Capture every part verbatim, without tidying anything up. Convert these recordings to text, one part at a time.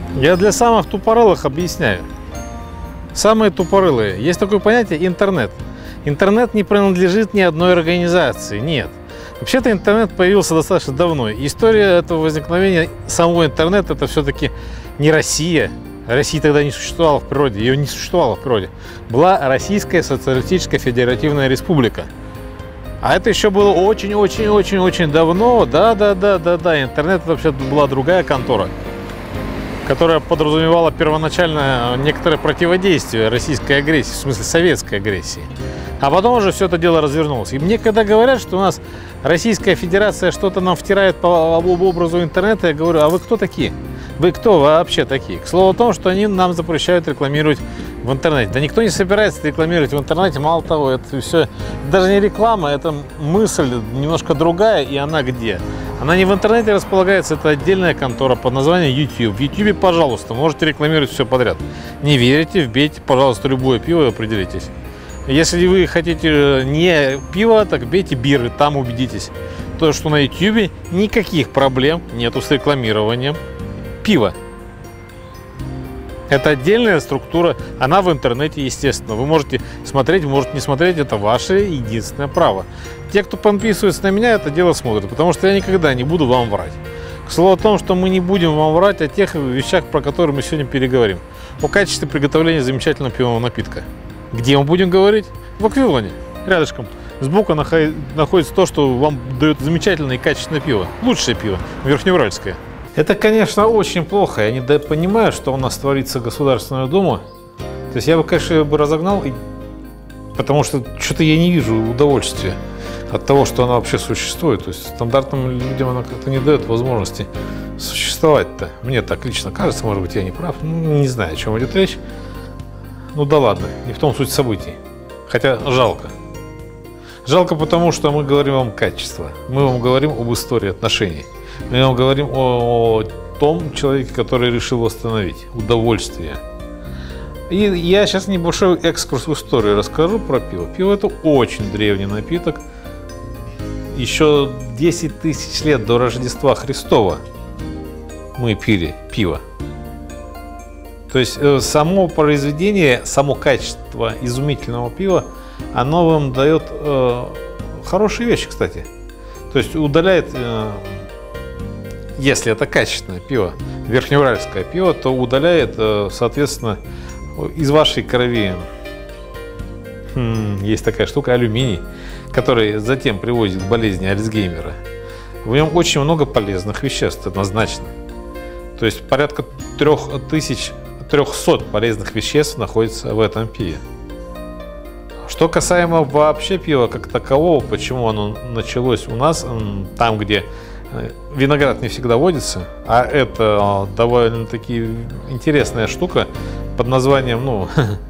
Я для самых тупорылых объясняю. Самые тупорылые. Есть такое понятие интернет. Интернет не принадлежит ни одной организации, нет. Вообще-то интернет появился достаточно давно. История этого возникновения самого интернета — это все-таки не Россия. России тогда не существовало в природе, ее не существовало в природе. Была Российская Социалистическая Федеративная Республика. А это еще было очень-очень-очень-очень давно. Да-да-да-да-да. Интернет — это вообще была другая контора, которая подразумевала первоначально некоторое противодействие российской агрессии, в смысле советской агрессии. А потом уже все это дело развернулось. И мне когда говорят, что у нас Российская Федерация что-то нам втирает по образу интернета, я говорю: а вы кто такие? Вы кто вообще такие? К слову о том, что они нам запрещают рекламировать в интернете. Да никто не собирается рекламировать в интернете. Мало того, это все даже не реклама, это мысль немножко другая. И она где? Она не в интернете располагается, это отдельная контора под названием YouTube. В YouTube, пожалуйста, можете рекламировать все подряд. Не верите, вбейте, пожалуйста, любое пиво и определитесь. Если вы хотите не пиво, так бейте биры, там убедитесь. То, что на YouTube никаких проблем нету с рекламированием пива. Это отдельная структура, она в интернете, естественно. Вы можете смотреть, можете не смотреть, это ваше единственное право. Те, кто подписывается на меня, это дело смотрят, потому что я никогда не буду вам врать. К слову о том, что мы не будем вам врать о тех вещах, про которые мы сегодня переговорим. О качестве приготовления замечательного пивного напитка. Где мы будем говорить? В Аквилоне, рядышком. Сбоку находится то, что вам дает замечательное и качественное пиво. Лучшее пиво, Верхнеуральское. Это, конечно, очень плохо. Я не понимаю, что у нас творится Государственная Дума. То есть я бы, конечно, бы разогнал, потому что что-то я не вижу удовольствия от того, что она вообще существует. То есть стандартным людям она как-то не дает возможности существовать-то. Мне так лично кажется, может быть, я не прав. Ну, не знаю, о чем идет речь. Ну да ладно, не в том суть событий. Хотя жалко. Жалко, потому что мы говорим вам качество. Мы вам говорим об истории отношений. Мы вам говорим о, о том человеке, который решил восстановить удовольствие. И я сейчас небольшой экскурс в историю расскажу про пиво. Пиво — это очень древний напиток. Еще десять тысяч лет до Рождества Христова мы пили пиво. То есть само произведение, само качество изумительного пива, оно вам дает э, хорошие вещи, кстати. То есть удаляет, э, если это качественное пиво, верхнеуральское пиво, то удаляет, э, соответственно, из вашей крови, хм, есть такая штука, алюминий, который затем приводит к болезни Альцгеймера. В нем очень много полезных веществ, однозначно. То есть порядка трех тысяч трехсот полезных веществ находится в этом пиве. Что касаемо вообще пива как такового, почему оно началось у нас, там, где виноград не всегда водится, а это довольно-таки интересная штука под названием, ну,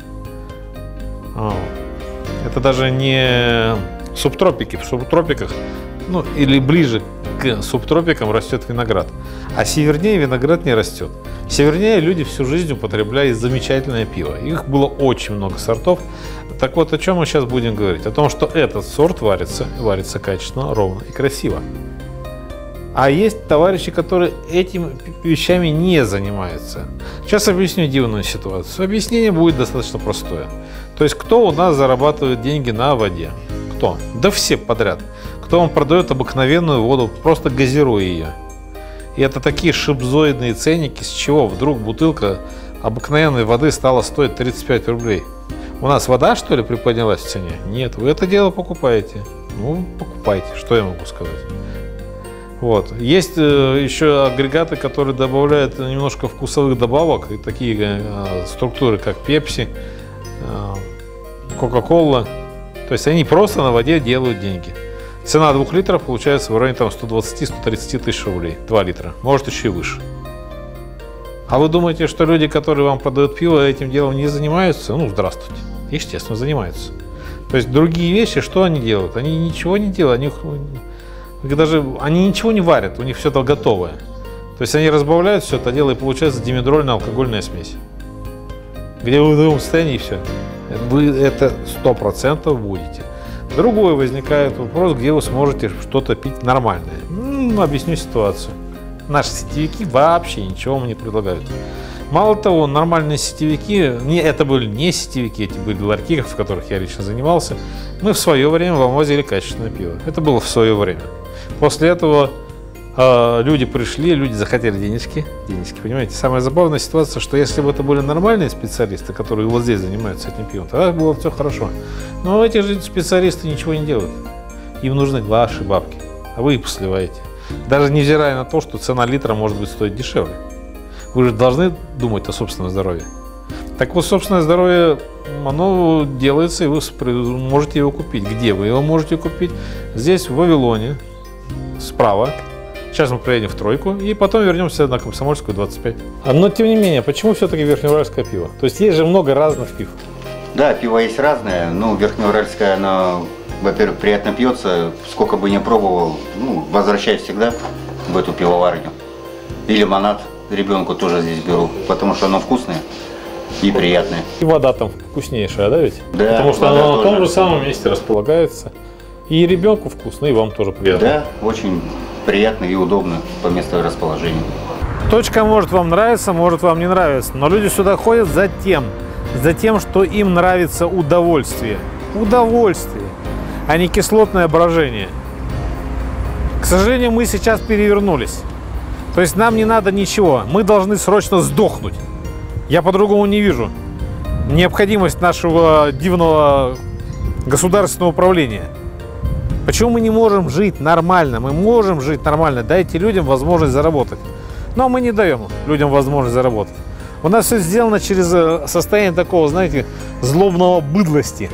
это даже не субтропики. В субтропиках, ну, или ближе к субтропикам растет виноград, а севернее виноград не растет. Севернее люди всю жизнь употребляли замечательное пиво. Их было очень много сортов. Так вот, о чем мы сейчас будем говорить? О том, что этот сорт варится, варится качественно, ровно и красиво. А есть товарищи, которые этими вещами не занимаются. Сейчас объясню дивную ситуацию. Объяснение будет достаточно простое. То есть, кто у нас зарабатывает деньги на воде? Кто? Да все подряд. Кто вам продает обыкновенную воду, просто газируя ее. И это такие шибзоидные ценники, с чего вдруг бутылка обыкновенной воды стала стоить тридцать пять рублей. У нас вода, что ли, приподнялась в цене? Нет, вы это дело покупаете. Ну, покупайте, что я могу сказать. Вот. Есть э, еще агрегаты, которые добавляют немножко вкусовых добавок, и такие э, структуры, как Пепси, Кока-Кола. То есть они просто на воде делают деньги. Цена двух литров получается в районе сто двадцать — сто тридцать тысяч рублей. два литра. Может, еще и выше. А вы думаете, что люди, которые вам продают пиво, этим делом не занимаются? Ну, здравствуйте. Естественно, занимаются. То есть другие вещи, что они делают? Они ничего не делают. Они, даже, они ничего не варят. У них все это готовое. То есть они разбавляют все это дело, и получается димедрольная алкогольная смесь. Где вы в другом состоянии, и все. Вы это сто процентов будете. Другой возникает вопрос, где вы сможете что-то пить нормальное. Ну, объясню ситуацию. Наши сетевики вообще ничего вам не предлагают. Мало того, нормальные сетевики, не, это были не сетевики, эти были ларьки, в которых я лично занимался. Мы в свое время вам возили качественное пиво. Это было в свое время. После этого э, люди пришли, люди захотели денежки. Денежки, понимаете? Самая забавная ситуация, что если бы это были нормальные специалисты, которые вот здесь занимаются этим пивом, тогда было все хорошо. Но эти же специалисты ничего не делают. Им нужны ваши бабки, а вы их сливаете. Даже невзирая на то, что цена литра может быть стоить дешевле. Вы же должны думать о собственном здоровье. Так вот, собственное здоровье, оно делается, и вы можете его купить. Где вы его можете купить? Здесь, в Вавилоне, справа. Сейчас мы приедем в Тройку, и потом вернемся на Комсомольскую, двадцать пять. Но, тем не менее, почему все-таки верхнеуральское пиво? То есть, есть же много разных пив. Да, пиво есть разное. Ну, верхнеуральское, оно, во-первых, приятно пьется. Сколько бы ни пробовал, ну, возвращаюсь всегда в эту пивоварню. И лимонад ребенку тоже здесь беру, потому что оно вкусное и приятное. И вода там вкуснейшая, да ведь? Да. Потому что она тоже на том же самом месте располагается. И ребенку вкусно, и вам тоже приятно. Да, очень приятно и удобно по месту расположения. Точка может вам нравиться, может вам не нравиться, но люди сюда ходят за тем, за тем, что им нравится удовольствие. Удовольствие, а не кислотное брожение. К сожалению, мы сейчас перевернулись. То есть нам не надо ничего, мы должны срочно сдохнуть. Я по-другому не вижу необходимость нашего дивного государственного управления. Почему мы не можем жить нормально? Мы можем жить нормально, дайте людям возможность заработать. Но мы не даем людям возможность заработать. У нас все сделано через состояние такого, знаете, злобного быдлости.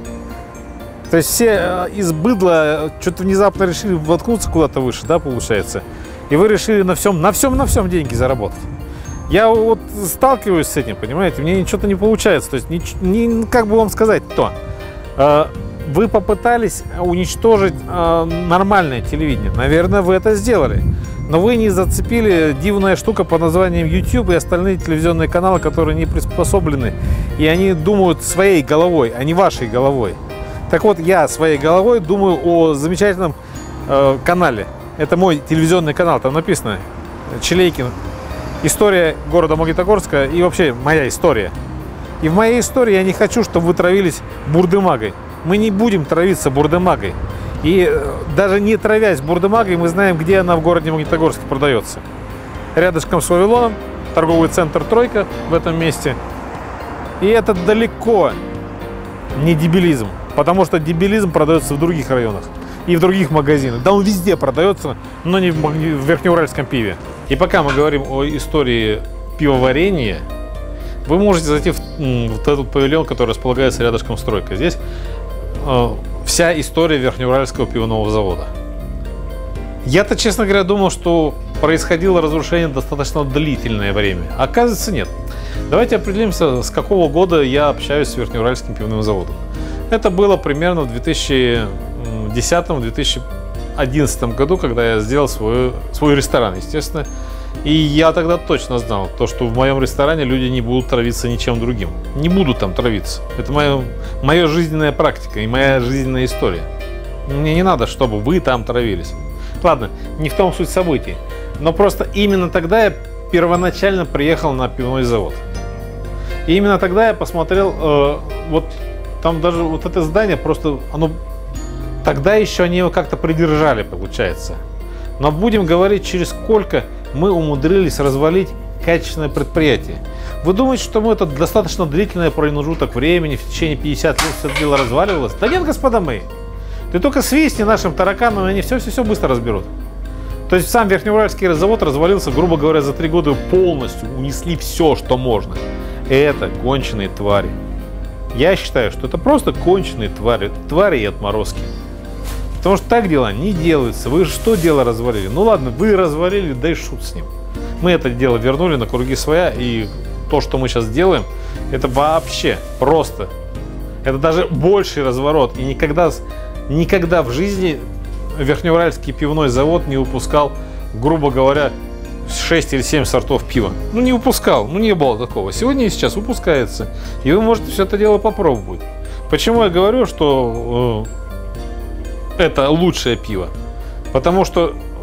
То есть все из быдла что-то внезапно решили воткнуться куда-то выше, да, получается. И вы решили на всем, на всем, на всем деньги заработать. Я вот сталкиваюсь с этим, понимаете, мне ничего-то не получается. То есть, не, не, как бы вам сказать-то, э, вы попытались уничтожить э, нормальное телевидение. Наверное, вы это сделали. Но вы не зацепили дивная штука под названием YouTube и остальные телевизионные каналы, которые не приспособлены. И они думают своей головой, а не вашей головой. Так вот, я своей головой думаю о замечательном э, канале. Это мой телевизионный канал, там написано Челейкин. История города Магнитогорска и вообще моя история. И в моей истории я не хочу, чтобы вы травились бурдемагой. Мы не будем травиться бурдемагой. И даже не травясь бурдемагой, мы знаем, где она в городе Магнитогорске продается. Рядышком с Вавилоном, торговый центр Тройка в этом месте. И это далеко не дебилизм, потому что дебилизм продается в других районах. И в других магазинах. Да он везде продается, но не в верхнеуральском пиве. И пока мы говорим о истории пивоварения, вы можете зайти в вот этот павильон, который располагается рядышком с Тройкой. Здесь э, вся история верхнеуральского пивного завода. Я-то, честно говоря, думал, что происходило разрушение достаточно длительное время. А оказывается, нет. Давайте определимся, с какого года я общаюсь с верхнеуральским пивным заводом. Это было примерно в две тысячи десятом — две тысячи одиннадцатом году, когда я сделал свой, свой ресторан, естественно. И я тогда точно знал, то, что в моем ресторане люди не будут травиться ничем другим. Не будут там травиться. Это моя, моя жизненная практика и моя жизненная история. Мне не надо, чтобы вы там травились. Ладно, не в том суть событий. Но просто именно тогда я первоначально приехал на пивной завод. И именно тогда я посмотрел, э, вот там даже вот это здание просто, оно... Тогда еще они его как-то придержали, получается. Но будем говорить, через сколько мы умудрились развалить качественное предприятие. Вы думаете, что мы это достаточно длительный промежуток времени, в течение пятидесяти лет все это дело разваливалось? Да нет, господа мои. Ты только свистни нашим тараканам, и они все-все-все быстро разберут. То есть сам Верхнеуральский завод развалился, грубо говоря, за три года полностью. Унесли все, что можно. Это конченые твари. Я считаю, что это просто конченые твари. Твари и отморозки. Потому что так дела не делаются. Вы же что дело развалили? Ну ладно, вы развалили, да и шут с ним. Мы это дело вернули на круги своя. И то, что мы сейчас делаем, это вообще просто. Это даже больший разворот. И никогда, никогда в жизни Верхнеуральский пивной завод не выпускал, грубо говоря, шесть или семь сортов пива. Ну не выпускал, ну не было такого. Сегодня и сейчас выпускается. И вы можете все это дело попробовать. Почему я говорю, что э, это лучшее пиво? Потому что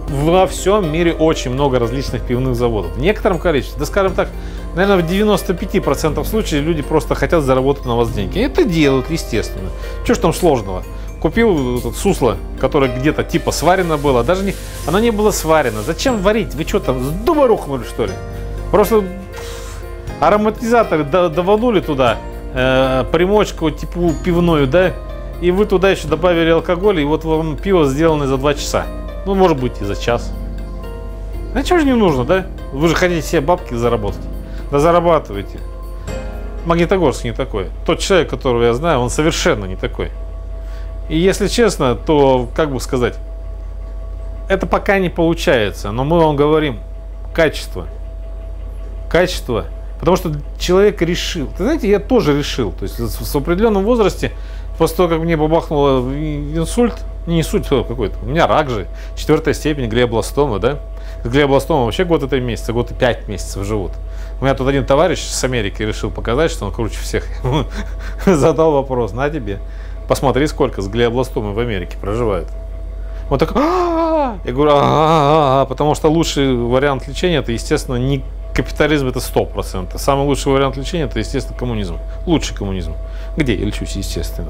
во всем мире очень много различных пивных заводов. В некотором количестве, да скажем так, наверное, в девяноста пяти процентах случаев люди просто хотят заработать на вас деньги. И это делают, естественно. Что ж там сложного? Купил этот сусло, которое где-то типа сварено было. Даже не, оно не было сварено. Зачем варить? Вы что там, с дуба рухнули, что ли? Просто ароматизаторы даванули туда, э, примочку типа пивную, да? И вы туда еще добавили алкоголь, и вот вам пиво сделано за два часа. Ну, может быть, и за час. А чего же не нужно, да? Вы же хотите себе бабки заработать. Да зарабатывайте. Магнитогорск не такой. Тот человек, которого я знаю, он совершенно не такой. И если честно, то, как бы сказать, это пока не получается. Но мы вам говорим, качество. Качество. Потому что человек решил. Ты знаете, я тоже решил. То есть в определенном возрасте, после того, как мне бабахнуло инсульт, не инсульт какой-то, у меня рак же, четвертая степень, глиобластома, да? Глиобластома вообще год и три месяца, год и пять месяцев живут. У меня тут один товарищ с Америки решил показать, что он круче всех. Задал вопрос, на тебе. Посмотри, сколько с глиобластомой в Америке проживает. Он такой, а-а-а! Я говорю, а-а-а! Потому что лучший вариант лечения, это, естественно, не капитализм, это сто процентов. Самый лучший вариант лечения, это, естественно, коммунизм. Лучший коммунизм. Где я лечусь, естественно.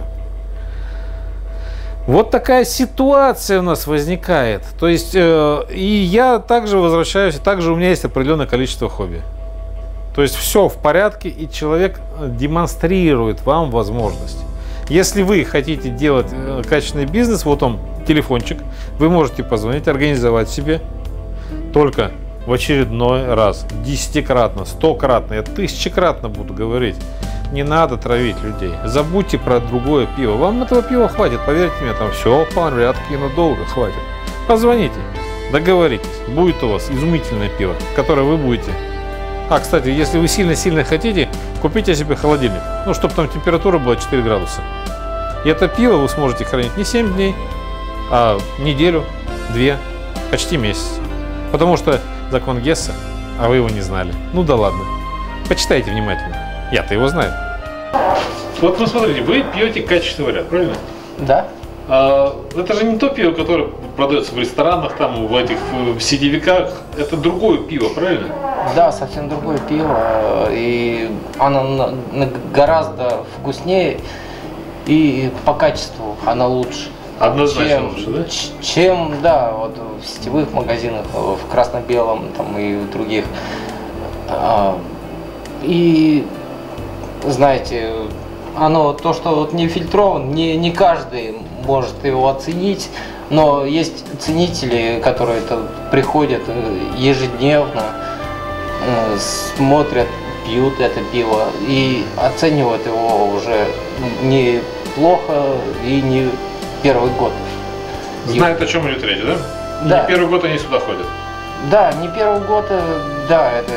Вот такая ситуация у нас возникает. То есть, э, и я также возвращаюсь, и также у меня есть определенное количество хобби. То есть, все в порядке, и человек демонстрирует вам возможность. Если вы хотите делать э, качественный бизнес, вот он, телефончик, вы можете позвонить, организовать себе. Только в очередной раз, десятикратно, стократно, я тысячекратно буду говорить. Не надо травить людей. Забудьте про другое пиво. Вам этого пива хватит, поверьте мне, там все в порядке, и надолго хватит. Позвоните, договоритесь. Будет у вас изумительное пиво, которое вы будете. А, кстати, если вы сильно-сильно хотите, купите себе холодильник. Ну, чтобы там температура была четыре градуса. И это пиво вы сможете хранить не семь дней, а неделю, две, почти месяц. Потому что закон Гесса, а вы его не знали. Ну да ладно. Почитайте внимательно. Я-то его знаю. Вот ну смотрите, вы пьете качественный вариант, правильно? Да. А, это же не то пиво, которое продается в ресторанах, там, в этих в сетевиках. Это другое пиво, правильно? Да, совсем другое пиво. И оно гораздо вкуснее и по качеству оно лучше. Однозначно чем, лучше, да? Чем, да, вот в сетевых магазинах, в красно-белом там и в других. И знаете, оно то, что вот не фильтрован, не, не каждый может его оценить, но есть ценители, которые это приходят ежедневно, смотрят, пьют это пиво и оценивают его уже неплохо и не первый год. Знают, о чем идет речь, да? Да. Не первый год они сюда ходят. Да, не первый год, да, это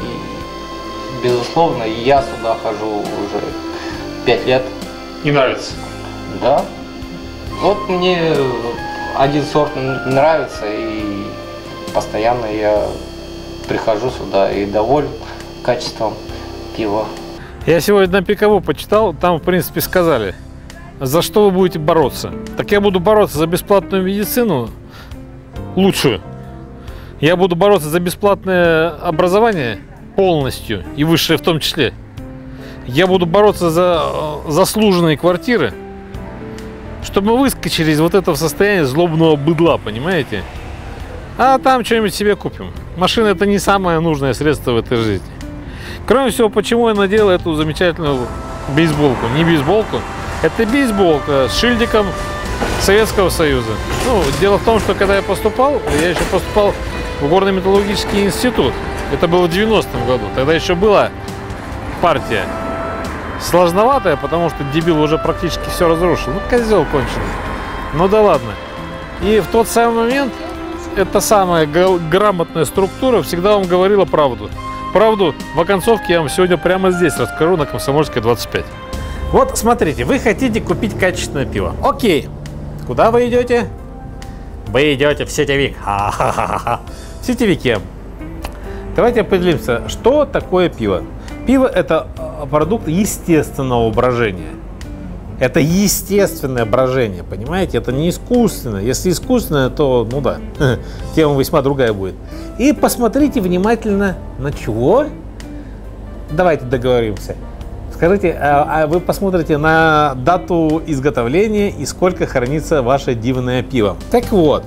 безусловно, и я сюда хожу уже пять лет. Не нравится? Да. Вот мне один сорт нравится, и постоянно я прихожу сюда и доволен качеством пива. Я сегодня на Пикову почитал, там в принципе сказали, за что вы будете бороться. Так я буду бороться за бесплатную медицину лучшую. Я буду бороться за бесплатное образование полностью и высшее в том числе. Я буду бороться за заслуженные квартиры, чтобы мы выскочили из вот этого состояния злобного быдла, понимаете? А там что-нибудь себе купим. Машина — это не самое нужное средство в этой жизни. Кроме всего, почему я надел эту замечательную бейсболку? Не бейсболку, это бейсболка с шильдиком Советского Союза. Ну, дело в том, что когда я поступал, я еще поступал в горно-металлургический институт. Это было в девяностом году. Тогда еще была партия сложноватая, потому что дебил уже практически все разрушил. Ну, козел конченый. Ну да ладно. И в тот самый момент эта самая грамотная структура всегда вам говорила правду. Правду в оконцовке я вам сегодня прямо здесь расскажу, на Комсомольской двадцать пять. Вот смотрите, вы хотите купить качественное пиво. Окей. Куда вы идете? Вы идете в сетевик. Ха-ха-ха-ха. В сетевике. Давайте определимся, что такое пиво. Пиво — это продукт естественного брожения. Это естественное брожение, понимаете? Это не искусственное. Если искусственное, то, ну да, тема весьма другая будет. И посмотрите внимательно на чего? Давайте договоримся. Скажите, а вы посмотрите на дату изготовления и сколько хранится ваше дивное пиво. Так вот,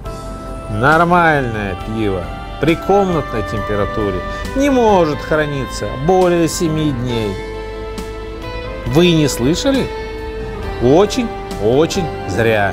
нормальное пиво при комнатной температуре не может храниться более семи дней. Вы не слышали? Очень, очень зря.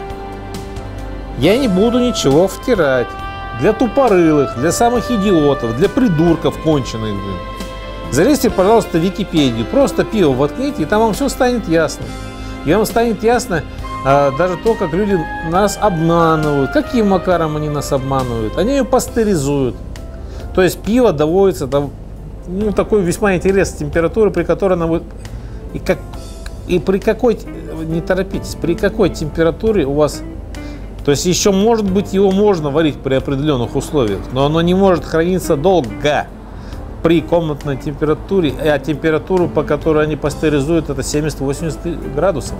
Я не буду ничего втирать. Для тупорылых, для самых идиотов, для придурков конченых. Залезьте, пожалуйста, в Википедию. Просто пиво воткните, и там вам все станет ясно. И вам станет ясно а, даже то, как люди нас обманывают. Каким макаром они нас обманывают. Они ее пастеризуют. То есть пиво доводится до ну, такой весьма интересной температуры, при которой оно будет... И, как, и при какой... Не торопитесь. При какой температуре у вас... То есть еще, может быть, его можно варить при определенных условиях, но оно не может храниться долго при комнатной температуре, а температуру, по которой они пастеризуют, это семьдесят-восемьдесят градусов.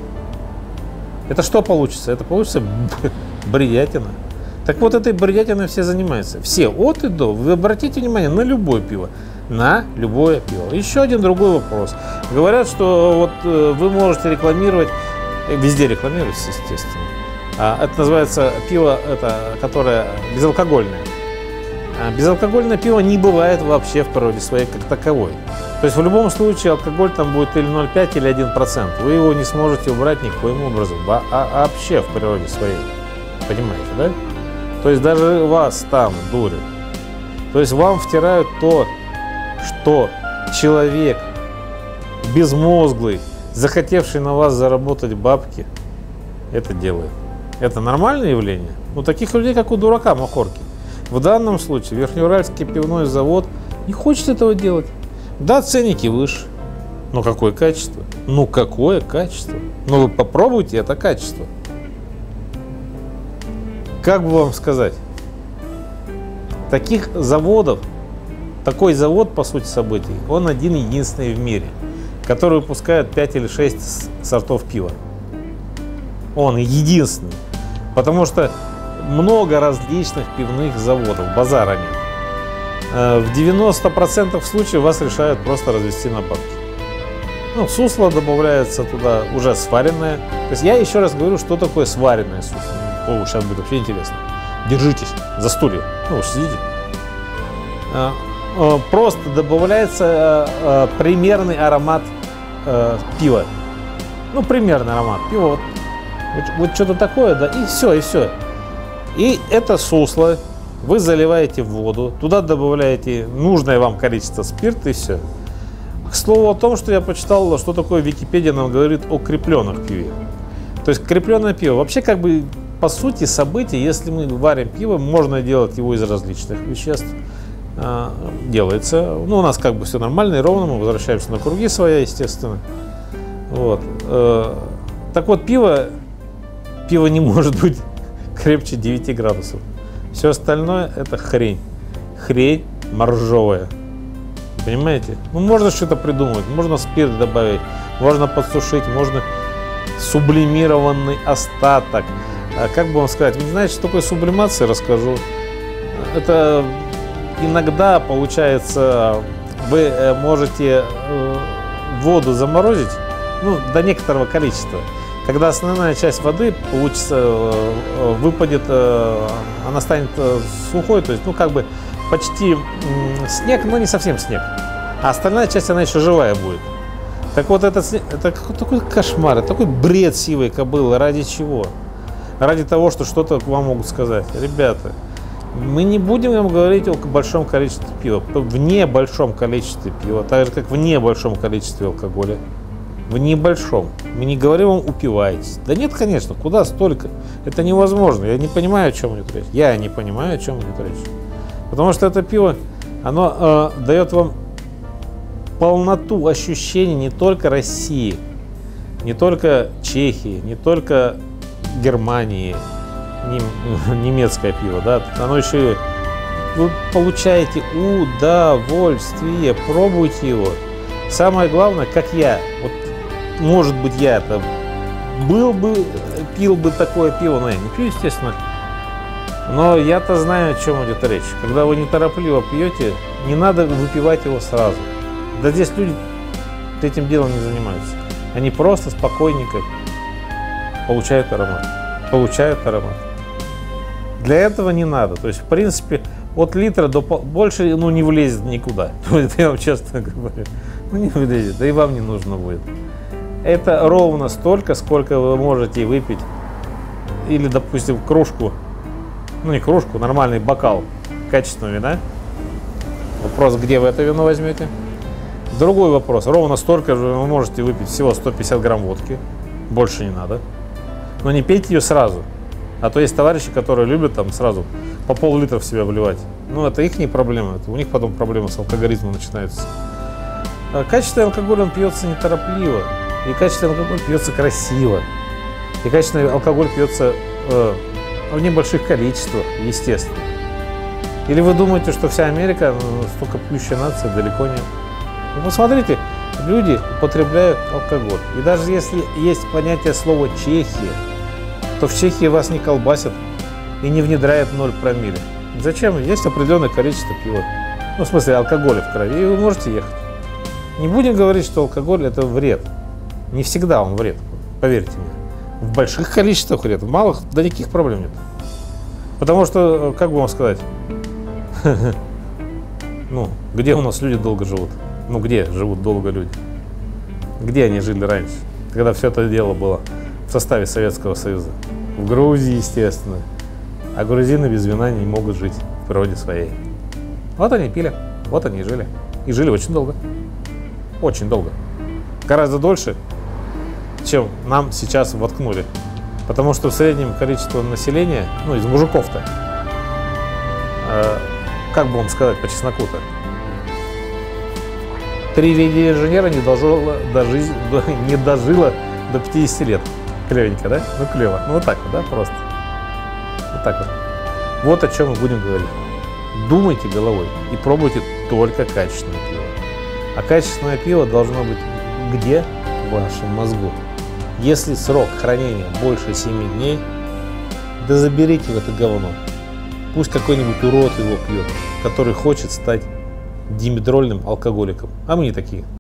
Это что получится? Это получится бредятина. Так вот, этой бредятиной все занимаются. Все, от и до. Вы обратите внимание на любое пиво. На любое пиво. Еще один другой вопрос. Говорят, что вот вы можете рекламировать, везде рекламируется, естественно. Это называется пиво, это, которое безалкогольное. Безалкогольное пиво не бывает вообще в природе своей как таковой. То есть в любом случае алкоголь там будет или ноль целых пять десятых, или один процент. Вы его не сможете убрать никоим образом. А, а вообще в природе своей. Понимаете, да? То есть даже вас там дурят. То есть вам втирают то, что человек безмозглый, захотевший на вас заработать бабки, это делает. Это нормальное явление? Ну, таких людей, как у дурака Махорки. В данном случае Верхнеуральский пивной завод не хочет этого делать. Да, ценники выше. Но какое качество? Ну, какое качество? Ну, вы попробуйте это качество. Как бы вам сказать? Таких заводов, такой завод, по сути событий, он один единственный в мире, который выпускает пять или шесть сортов пива. Он единственный. Потому что много различных пивных заводов, базара нет. В девяноста процентах случаев вас решают просто развести на бабки. Ну, сусло добавляется туда уже сваренное. То есть я еще раз говорю, что такое сваренное сусло. О, сейчас будет вообще интересно. Держитесь за стулья. Ну, уж сидите. Просто добавляется примерный аромат пива. Ну, примерный аромат пива. Вот, вот, вот что-то такое, да, и все, и все. И это сусло вы заливаете в воду, туда добавляете нужное вам количество спирта и все. К слову о том, что я почитал, что такое Википедия нам говорит о крепленных пиве. То есть крепленное пиво, вообще как бы по сути события, если мы варим пиво, можно делать его из различных веществ. Делается. Ну, у нас как бы все нормально и ровно, мы возвращаемся на круги своя, естественно. Вот. Так вот, пиво, пиво не может быть крепче девяти градусов. Все остальное это хрень. Хрень моржовая. Понимаете? Ну, можно что-то придумать, можно спирт добавить, можно подсушить, можно сублимированный остаток. А как бы вам сказать, вы не знаете, что такое сублимация, расскажу. Это иногда получается, вы можете воду заморозить, ну, до некоторого количества. Когда основная часть воды получится, выпадет, она станет сухой, то есть, ну, как бы почти снег, но не совсем снег. А остальная часть, она еще живая будет. Так вот, этот снег, это такой кошмар, это такой бред сивой кобылы. Ради чего? Ради того, что что-то вам могут сказать. Ребята, мы не будем вам говорить о большом количестве пива. В небольшом количестве пива, так же, как в небольшом количестве алкоголя. В небольшом. Мы не говорим вам упивайтесь. Да нет, конечно, куда столько? Это невозможно. Я не понимаю, о чем идет речь. Я не понимаю, о чем идет речь. Потому что это пиво, оно э, дает вам полноту ощущений не только России, не только Чехии, не только Германии, нем, немецкое пиво, да, оно еще и вы получаете удовольствие, пробуйте его. Самое главное, как я, вот, может быть, я это был бы, пил бы такое пиво, но я не пью, естественно. Но я-то знаю, о чем идет речь. Когда вы неторопливо пьете, не надо выпивать его сразу. Да здесь люди этим делом не занимаются. Они просто спокойненько получают аромат. Получают аромат. Для этого не надо. То есть, в принципе, от литра до больше ну, не влезет никуда. Это я вам честно говорю. Ну, не влезет, да и вам не нужно будет. Это ровно столько, сколько вы можете выпить. Или, допустим, кружку. Ну, не кружку, нормальный бокал качественного вина. Вопрос, где вы это вино возьмете? Другой вопрос. Ровно столько же вы можете выпить всего сто пятьдесят грамм водки. Больше не надо. Но не пейте ее сразу. А то есть товарищи, которые любят там сразу по пол-литра в себя вливать. Ну, это их не проблема. Это у них потом проблемы с алкоголизмом начинаются. А качественный алкоголь, он пьется неторопливо. И качественный алкоголь пьется красиво. И качественный алкоголь пьется э, в небольших количествах, естественно. Или вы думаете, что вся Америка ну, столько пьющая нация? Далеко нет. Ну, посмотрите, люди употребляют алкоголь. И даже если есть понятие слова «Чехия», то в Чехии вас не колбасят и не внедряют ноль промилле. Зачем? Есть определенное количество пива. Ну, в смысле, алкоголя в крови, и вы можете ехать. Не будем говорить, что алкоголь – это вред. Не всегда он вред, поверьте мне. В больших количествах вред, в малых да никаких проблем нет. Потому что, как бы вам сказать, ну, где у нас люди долго живут? Ну, где живут долго люди? Где они жили раньше, когда все это дело было в составе Советского Союза? В Грузии, естественно. А грузины без вина не могут жить в природе своей. Вот они пили, вот они и жили. И жили очень долго. Очень долго. Гораздо дольше, чем нам сейчас воткнули. Потому что в среднем количество населения, ну, из мужиков-то, э, как бы вам сказать по чесноку-то, три инженера не дожило до, жизни, до, не дожило до пятидесяти лет. Клевенько, да? Ну, клево. Ну, вот так вот, да, просто. Вот так вот. Вот о чем мы будем говорить. Думайте головой и пробуйте только качественное пиво. А качественное пиво должно быть где? В вашем мозгу. Если срок хранения больше семи дней, да заберите в это говно. Пусть какой-нибудь урод его пьет, который хочет стать димедрольным алкоголиком. А мы не такие.